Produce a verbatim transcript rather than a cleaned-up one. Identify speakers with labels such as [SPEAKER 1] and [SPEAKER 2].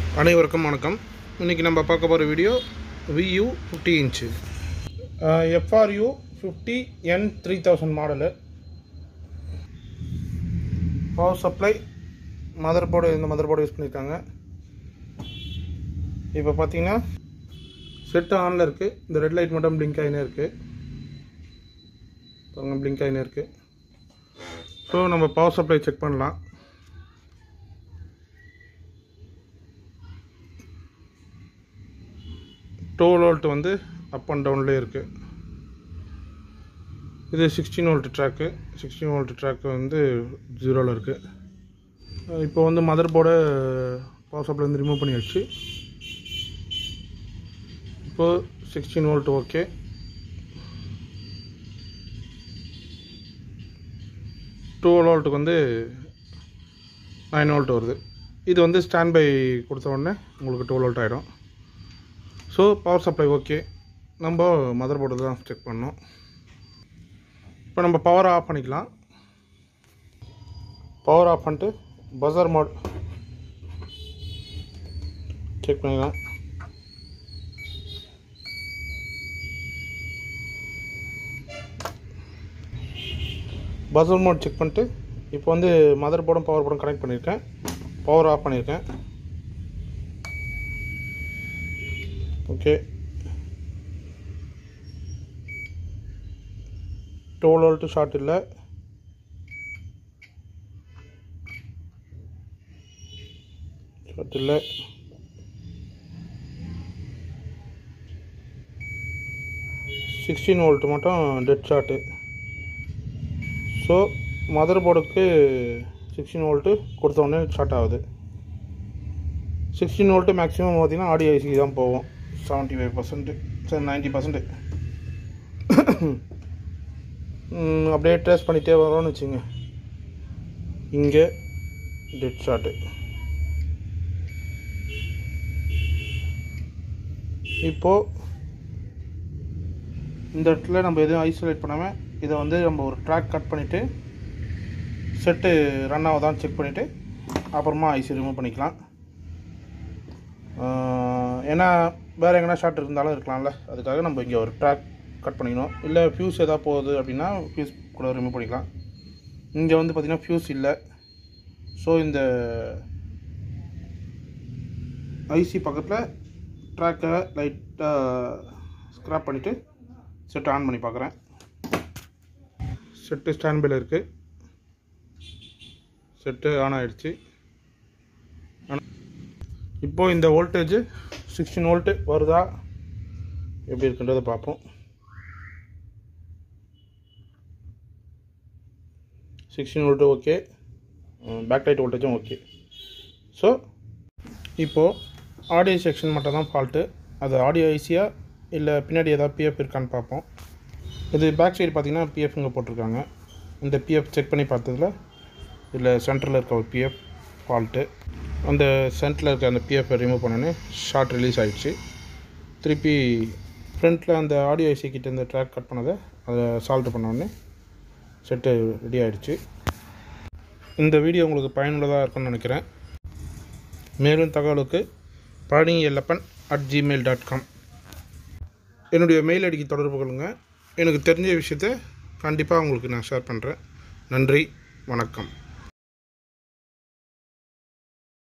[SPEAKER 1] அனைவருக்கும் வணக்கம். இன்றைக்கி நம்ம பார்க்க போகிற video Vu fifty inch FRU fifty N three thousand model. Power supply mother board, இந்த மதர் போர்டு யூஸ் பண்ணியிருக்காங்க. இப்போ பார்த்தீங்கன்னா செட்டு ஆனில் இருக்குது. இந்த ரெட் லைட் மட்டும் பிளிங்க் ஆகினே இருக்குது. பாருங்க, பிளிங்க் ஆகினே இருக்குது. ஸோ நம்ம பவர் சப்ளை செக் பண்ணலாம். டுவெல் வோல்ட் வந்து அப் அண்ட் டவுன்லேயே இருக்குது. இது sixteen volt track. Sixteen volt track வந்து ஜீரோவில் இருக்குது. இப்போ வந்து மதர் போர்டை பவர் சப்ளை வந்து ரிமூவ் பண்ணியாச்சு. இப்போது சிக்ஸ்டீன் வோல்ட் ஓகே. டுவெல் வோல்ட்டுக்கு வந்து நைன் வோல்ட் வருது. இது வந்து ஸ்டாண்ட் பை கொடுத்த உடனே உங்களுக்கு டுவெல் வோல்ட் ஆகிடும். So power supply okay. நம்ம மதர் போர்டு தான் செக் பண்ணோம். இப்போ நம்ம பவர் ஆஃப் பண்ணிக்கலாம். பவர் ஆஃப் பண்ணிட்டு பஸர் மோட் செக் பண்ணிக்கலாம். பஸர் மோட் செக் பண்ணிட்டு இப்போ வந்து மதர் போர்டும் பவர் போர்டும் கனெக்ட் பண்ணியிருக்கேன். பவர் ஆஃப் பண்ணியிருக்கேன். ஓகே. டுவெல் வோல்ட் ஷார்ட் இல்லை. ஷார்ட் இல்லை. சிக்ஸ்டீன் வோல்ட் மட்டும் டெட் ஷார்ட்டு. ஸோ மதர் போர்டுக்கு சிக்ஸ்டீன் வோல்ட்டு கொடுத்த உடனே ஷார்ட் ஆகுது. சிக்ஸ்டீன் வோல்ட்டு மேக்ஸிமம் பார்த்தீங்கன்னா ஆடியோ ஐசி தான் போவோம். செவன்ட்டி ஃபைவ் பர்சன்ட்டு சரி நைன்ட்டி பர்சன்ட்டு அப்படியே ட்ரேஸ் பண்ணிகிட்டே வரோன்னு வச்சுங்க. இங்கே டெட் ஷாட்டு. இப்போது இந்த இடத்துல நம்ம எதுவும் ஐசோலேட் பண்ணாமல் இதை வந்து நம்ம ஒரு ட்ராக் கட் பண்ணிவிட்டு செட்டு ரன் ஆகுதான்னு செக் பண்ணிவிட்டு அப்புறமா ஐசி ரிமூவ் பண்ணிக்கலாம். ஏன்னா வேறு எங்கன்னா ஷார்ட் இருந்தாலும் இருக்கலாம்ல, அதுக்காக நம்ம இங்கே ஒரு ட்ராக் கட் பண்ணிக்கணும். இல்லை ஃபியூஸ் எதாவது போகுது அப்படின்னா ஃபியூஸ் கூட ரிமூவ் பண்ணிக்கலாம். இங்கே வந்து பார்த்திங்கன்னா ஃபியூஸ் இல்லை. ஸோ இந்த ஐசி பக்கத்தில் ட்ராக்கை லைட்டாக ஸ்க்ராப் பண்ணிவிட்டு செட்டு ஆன் பண்ணி பார்க்குறேன். செட்டு ஸ்டாண்ட் பையில் இருக்குது. செட்டு ஆன் ஆகிடுச்சு. இப்போது இந்த வோல்டேஜ் சிக்ஸ்டீன் வோல்ட்டு வருதா எப்படி இருக்குன்றதை பார்ப்போம். Sixteen volt okay. Back light வோல்டேஜும் ஓகே. ஸோ இப்போது ஆடியோ செக்ஷன் மட்டும் தான் ஃபால்ட்டு. அது ஆடியோ ஐசியா இல்லை பின்னாடி ஏதாவது பிஎஃப் இருக்கான்னு பார்ப்போம். இது பேக் சைடு பார்த்திங்கன்னா பிஎஃப்ங்க போட்டிருக்காங்க. இந்த பிஎஃப் செக் பண்ணி பார்த்ததில் இல்லை சென்டரில் இருக்க ஒரு பிஎஃப் ஃபால்ட்டு. அந்த சென்டரில் இருக்க அந்த பிஎஃப் ரிமூவ் பண்ணோன்னே ஷார்ட் ரிலீஸ் ஆகிடுச்சு. திருப்பி ஃப்ரண்ட்டில் அந்த ஆடியோ ஐசி கிட்ட இந்த ட்ராக் கட் பண்ணதை அதை சால்வ் பண்ணோடனே செட்டு ரெடி ஆகிடுச்சு. இந்த வீடியோ உங்களுக்கு பயனுள்ளதாக இருக்கும்னு நினைக்கிறேன். மேலும் தகவலுக்கு Palani Ellappan at Gmail dot com என்னுடைய மெயில் ஐடிக்கு தொடர்பு கொள்ளுங்கள். எனக்கு தெரிஞ்ச விஷயத்தை கண்டிப்பாக உங்களுக்கு நான் ஷேர் பண்ணுறேன். நன்றி, வணக்கம்.